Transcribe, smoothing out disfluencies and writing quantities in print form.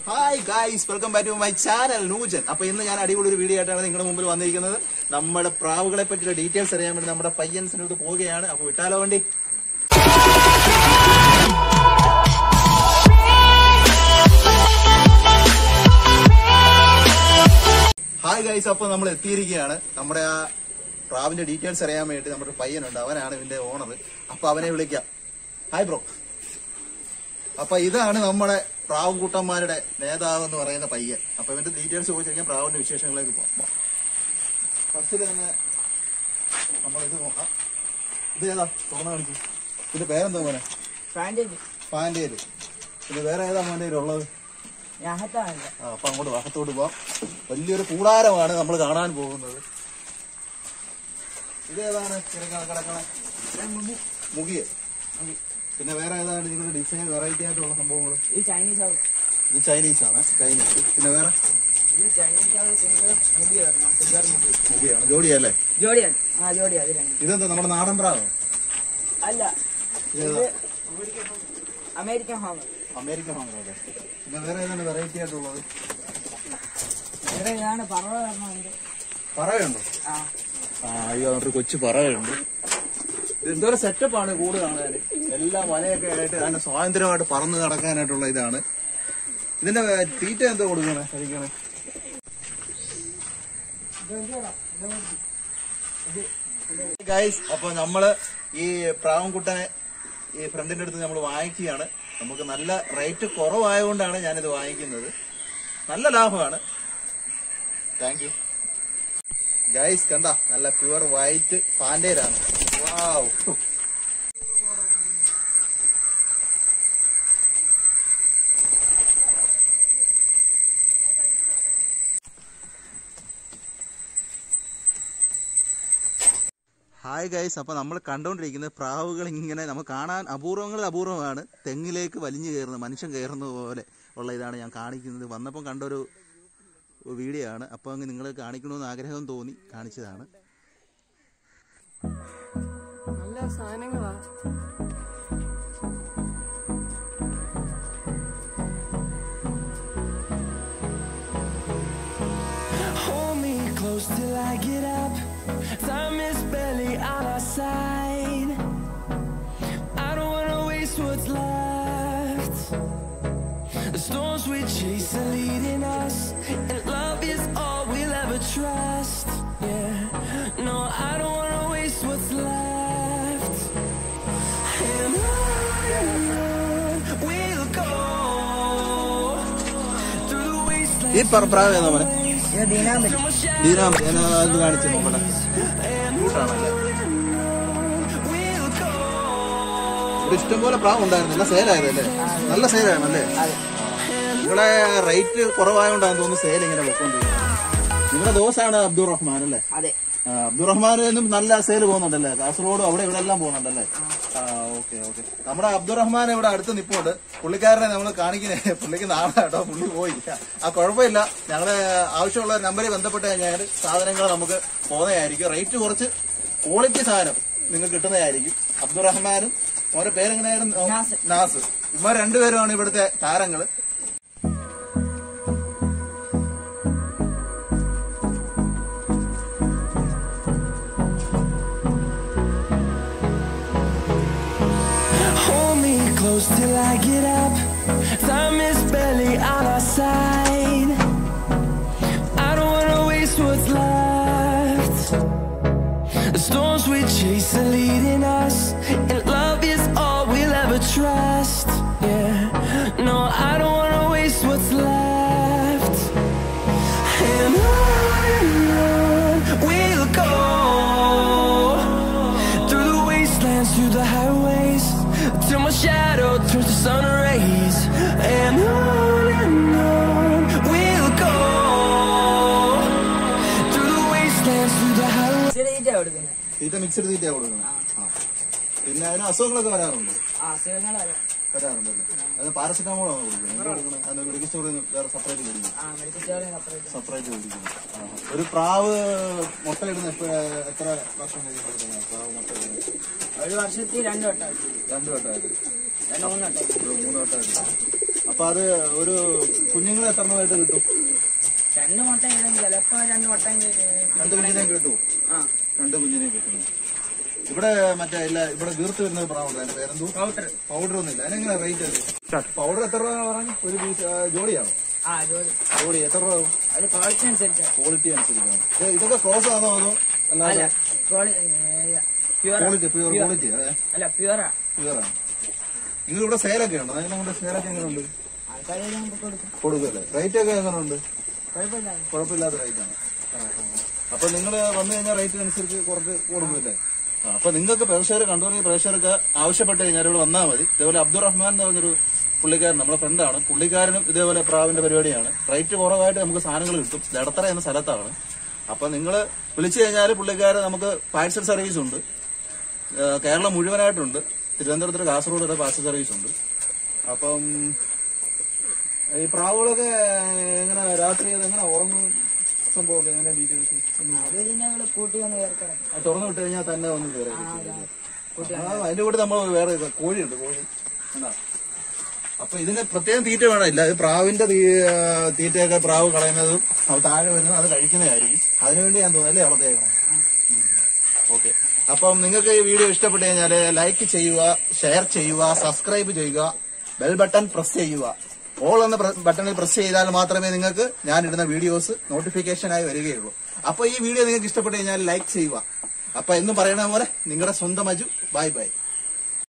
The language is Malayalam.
Hi guys, welcome back to my channel നൂജൻ. അപ്പൊ ഇന്ന് ഞാൻ അടിപൊളി ഒരു വീഡിയോ ആയിട്ടാണ് നിങ്ങളുടെ മുമ്പിൽ വന്നിരിക്കുന്നത്. നമ്മുടെ പ്രാവുകളെ പറ്റിയുള്ള ഡീറ്റെയിൽസ് അറിയാൻ വേണ്ടി നമ്മുടെ പയ്യൻസിനോട് പോവുകയാണ്. അപ്പൊ വിട്ടാലോ വണ്ടി. ഹായ് ഗൈസ്, അപ്പൊ നമ്മൾ എത്തിയിരിക്കുകയാണ്. നമ്മുടെ ആ പ്രാവിന്റെ ഡീറ്റെയിൽസ് അറിയാൻ വേണ്ടി നമ്മുടെ പയ്യനുണ്ട്, അവനാണ് ഇതിന്റെ ഓണർ. അപ്പൊ അവനെ വിളിക്കാം. Hi bro. അപ്പൊ ഇതാണ് നമ്മുടെ പ്രാവുകൂട്ടന്മാരുടെ നേതാവ് എന്ന് പറയുന്ന പയ്യൻ. അപ്പൊ ഇവന്റെ ഡീറ്റെയിൽസ് ചോദിച്ചിരിക്കാൻ പ്രാവിന്റെ വിശേഷങ്ങളിലേക്ക് പോകാം. ഫസ്റ്റില് തന്നെ നമ്മളിത് നോക്കാം. ഇത് ഏതാ തുറന്നു കാണിക്കും. ഇതിന്റെ പേരെന്താ മോനെ? ഫാൻഡേല്. പിന്നെ വേറെ ഏതാ മോന്റെ ഉള്ളത്? അപ്പൊ അങ്ങോട്ട് വാഹത്തോട്ട് പോവാം. വലിയൊരു കൂടാരമാണ് നമ്മൾ കാണാൻ പോകുന്നത്. ഇതേതാണ് കിടക്കണ? മുഖിയ. പിന്നെ വേറെ ഏതാണ് നിങ്ങളുടെ ഡിസൈൻ വെറൈറ്റി ആയിട്ടുള്ള സംഭവങ്ങൾ? ഇത് ചൈനീസ് ആണ്. ചൈനീസ്. പിന്നെ വേറെ മുഖിയാണ്. ജോഡിയല്ലേ? ഇതെന്താ നമ്മുടെ നാടൻ പ്രാവ്? അല്ല, അമേരിക്കൻ ഹോമർ. American Homer. അതെ. പിന്നെ വേറെ ഏതാണ് വെറൈറ്റി ആയിട്ടുള്ളത്? പറയുണ്ടോ? അയ്യോ, ഒരു കൊച്ചു പറയുണ്ട്. ഇതെന്തോരം സെറ്റപ്പാണ് കൂട് കാണാൻ. എല്ലാം വലയൊക്കെ ആയിട്ട് അതിന്റെ സ്വാതന്ത്ര്യമായിട്ട് പറന്ന് നടക്കാനായിട്ടുള്ള ഇതാണ്. ഇതിന്റെ തീറ്റ എന്തോ കൊടുക്കണേ കഴിക്കണേ? ഗൈസ്, അപ്പൊ നമ്മള് ഈ പ്രാവൻകുട്ടനെ ഈ ഫ്രണ്ടിന്റെ അടുത്ത് നമ്മൾ വാങ്ങിക്കുകയാണ്. നമുക്ക് നല്ല റേറ്റ് കുറവായതുകൊണ്ടാണ് ഞാനിത് വാങ്ങിക്കുന്നത്. നല്ല ലാഭമാണ്. Thank you guys. കണ്ട, നല്ല പ്യുവർ വൈറ്റ് പാൻഡേരാണ്. വാവ്. ഹായ് ഗൈസ്, അപ്പൊ നമ്മൾ കണ്ടുകൊണ്ടിരിക്കുന്നത് പ്രാവുകൾ ഇങ്ങനെ നമുക്ക് കാണാൻ അപൂർവമാണ്. തെങ്ങിലേക്ക് വലിഞ്ഞു കയറുന്നത്, മനുഷ്യൻ കയറുന്നത് പോലെ ഉള്ള ഇതാണ് ഞാൻ കാണിക്കുന്നത്. വന്നപ്പം കണ്ടൊരു വീഡിയോ ആണ്. അപ്പൊ അങ്ങ് നിങ്ങൾ കാണിക്കണമെന്ന് ആഗ്രഹം തോന്നി കാണിച്ചതാണ്. നല്ല സാധനങ്ങളാ. Hold me close till I get up. Time is barely on our side. I don't wanna waste what's left. The storms we chase are leading us, and love is all we'll ever trust. Yeah, no, I don't wanna waste what's left. And on we'll go through the wasteland. ഈ പ്രാവ് ഏതാ മോനെ? ദീനാമ. ഞാൻ കാണിച്ചു നോക്കട്ടെ. കൂട്ടാണല്ലേ? ഇവിടെ ഇഷ്ടംപോലെ പ്രാവ് ഉണ്ടായിരുന്നു. നല്ല സെയിലായതല്ലേ? നല്ല സെയിലാണല്ലേ? നിങ്ങളെ റേറ്റ് കുറവായോണ്ടാന്ന് തോന്നുന്നു സെയിൽ ഇങ്ങനെ വെക്കൊണ്ടിരിക്കുന്നത്. നിങ്ങളുടെ ദോസാണ് അബ്ദുറഹ്മാൻ അല്ലേ? അബ്ദുറഹ്മാനും നല്ല സെയിൽ പോകുന്നുണ്ടല്ലേ? കാസർഗോഡും അവിടെ ഇവിടെ എല്ലാം പോകുന്നുണ്ടല്ലേ? ഓക്കെ. നമ്മുടെ അബ്ദുറഹ്മാൻ ഇവിടെ അടുത്ത് നിൽപ്പുണ്ട്. പുള്ളിക്കാരനെ നമ്മൾ കാണിക്കുന്നത്. പുള്ളിക്ക് നാളാട്ടോ, പുള്ളി പോയില്ല. കുഴപ്പമില്ല. ഞങ്ങള് ആവശ്യമുള്ള നമ്പറിൽ ബന്ധപ്പെട്ട് കഴിഞ്ഞാൽ സാധനങ്ങൾ നമുക്ക് പോകുന്നതായിരിക്കും. റേറ്റ് കുറച്ച് ക്വാളിറ്റി സാധനം നിങ്ങൾക്ക് കിട്ടുന്നതായിരിക്കും. അബ്ദുറഹ്മാനും അവരുടെ പേരെങ്ങനെയായിരുന്നു? നാസ്. ഇവർ രണ്ടുപേരുമാണ് ഇവിടുത്തെ താരങ്ങള്. Close till I get up. Time is barely on our side. I don't wanna waste what's left. The storms we chase are leading us, and love is all we'll ever trust. Yeah, no, I don't wanna waste what's left. And on we'll go through the wastelands, through the highways, till my shadow turns to sun rays. And on we'll go through the wastelands, through the highways. തീറ്റ മിക്സഡ് തീറ്റ കൊടുക്കണം. പിന്നെ അതിന് അസുഖങ്ങളൊക്കെ വരാറുണ്ട്. വരാറുണ്ടല്ലേ? അത് പാരസെറ്റാമോളാണ് കൊടുക്കുന്നത്. അത് മെഡിക്കൽ സ്റ്റോറിൽ വേറെ സെപ്പറേറ്റ് മേടിക്കുന്നു. ഒരു പ്രാവ് മുട്ടയിടുന്ന എത്ര വർഷം കഴിയുമ്പോഴത്തേക്കാണ് പ്രാവ് മുട്ടയിടുന്നത്? ഒരു വർഷത്തിൽ 2 വട്ടമായിട്ട്. 2 വട്ടമായിട്ട്. 3 വട്ടമായിട്ട്. അപ്പൊ അത് ഒരു കുഞ്ഞുങ്ങൾ എത്ര എണ്ണമായിട്ട് കിട്ടും? 2 മുട്ട ചിലപ്പോ 2 മുട്ട 2 കുഞ്ഞിനെ കിട്ടും. ആ 2 കുഞ്ഞിനെ കിട്ടും. ഇവിടെ മറ്റേ ഇല്ല, ഇവിടെ വീർത്ത് വരുന്ന പ്രാവുണ്ട്. അതിന്റെ പേരെന്തോ? പൗഡർ ഒന്നുമില്ല. അതിനെങ്ങനെ റേറ്റ് അത്? പൗഡർ എത്ര രൂപ പറഞ്ഞു? ഒരു പീസ് ജോഡിയാണോ? ജോഡി എത്ര രൂപ ആവും? അത് ക്വാളിറ്റി അനുസരിച്ച്. ക്വാളിറ്റി അനുസരിച്ചാണ്. ഇതൊക്കെ ക്രോസ് ആണോ അതോ അല്ലാതെ? ക്വാളിറ്റി ക്വാളിറ്റി അല്ല പ്യുവറാ. പ്യുവറാണ്. നിങ്ങൾ ഇവിടെ സെയിലൊക്കെ ഉണ്ടോ? അതിനെ സെയിലൊക്കെ എങ്ങനെയുണ്ട്? കൊടുക്കല്ലേ? റേറ്റ് ഒക്കെ എങ്ങനെയുണ്ട്? കുഴപ്പമില്ലാത്ത റേറ്റാണ്. അപ്പൊ നിങ്ങൾ വന്നു കഴിഞ്ഞാൽ റേറ്റിനനുസരിച്ച് കുറച്ച് കൊടുക്കില്ലേ? അപ്പൊ നിങ്ങൾക്ക് പ്രേക്ഷകർ കണ്ടുപിടിക്കുന്ന പ്രേക്ഷകർക്ക് ആവശ്യപ്പെട്ട് കഴിഞ്ഞാൽ ഇവിടെ വന്നാൽ മതി. ഇതേപോലെ അബ്ദുറഹ്മാൻ എന്ന് പറഞ്ഞൊരു പുള്ളിക്കാരൻ നമ്മളെ ഫ്രണ്ടാണ്. പുള്ളിക്കാരനും ഇതേപോലെ പ്രാവിന്റെ പരിപാടിയാണ്. റേറ്റ് കുറവായിട്ട് നമുക്ക് സാധനങ്ങൾ കിട്ടും. ദടത്തറ എന്ന സ്ഥലത്താണ്. അപ്പൊ നിങ്ങൾ വിളിച്ചു കഴിഞ്ഞാൽ പുള്ളിക്കാരൻ നമുക്ക് പാഴ്സൽ സർവീസ് ഉണ്ട്. കേരളം മുഴുവനായിട്ടുണ്ട്. തിരുവനന്തപുരത്ത് കാസർഗോഡ് വരെ പാഴ്സൽ സർവീസ് ഉണ്ട്. അപ്പം ഈ പ്രാവുകളൊക്കെ എങ്ങനെ രാത്രി എങ്ങനെ ഉറങ്ങും സംഭവമൊക്കെ എങ്ങനെ ഡീറ്റെയിൽസ്? തുറന്നു വിട്ട് കഴിഞ്ഞാൽ തന്നെ ഒന്ന് കയറി. അതിന്റെ കൂടെ നമ്മൾ വേറെ കോഴിയുണ്ട്. കോഴി എന്താ? അപ്പൊ ഇതിന് പ്രത്യേകം തീറ്റ വേണമില്ല. ഇത് പ്രാവിന്റെ തീറ്റയൊക്കെ പ്രാവ് കളയുന്നതും അത് താഴെ വരുന്നതും അത് കഴിക്കുന്നതായിരിക്കും. അതിനുവേണ്ടി ഞാൻ തോന്നുന്നല്ലേ വളർത്തേക്കണം. ഓക്കെ. അപ്പം നിങ്ങൾക്ക് ഈ വീഡിയോ ഇഷ്ടപ്പെട്ട് കഴിഞ്ഞാൽ ലൈക്ക് ചെയ്യുക, ഷെയർ ചെയ്യുക, സബ്സ്ക്രൈബ് ചെയ്യുക, ബെൽ ബട്ടൺ പ്രസ് ചെയ്യുക. ഓൾ എന്ന ബട്ടണിൽ പ്രസ് ചെയ്താൽ മാത്രമേ നിങ്ങൾക്ക് ഞാനിടുന്ന വീഡിയോസ് നോട്ടിഫിക്കേഷനായി വരികയുള്ളൂ. അപ്പൊ ഈ വീഡിയോ നിങ്ങൾക്ക് ഇഷ്ടപ്പെട്ട് കഴിഞ്ഞാൽ ലൈക്ക് ചെയ്യുക. അപ്പൊ എന്നും പറയുന്ന പോലെ നിങ്ങളുടെ സ്വന്തം അജു. Bye bye.